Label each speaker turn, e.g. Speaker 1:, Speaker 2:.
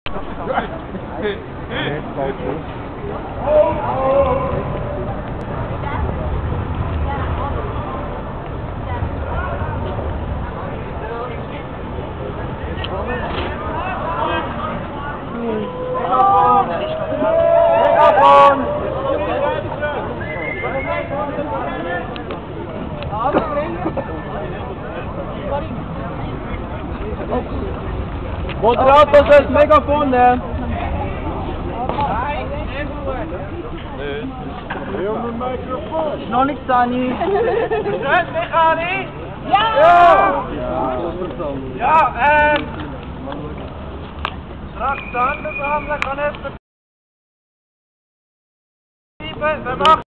Speaker 1: Moderator soll das Megafon nehmen. Ist noch nicht Sani.
Speaker 2: Hört mich alle?
Speaker 1: Ja!
Speaker 2: Ja, straks anders an, dann kann jemand bleiben. Wer macht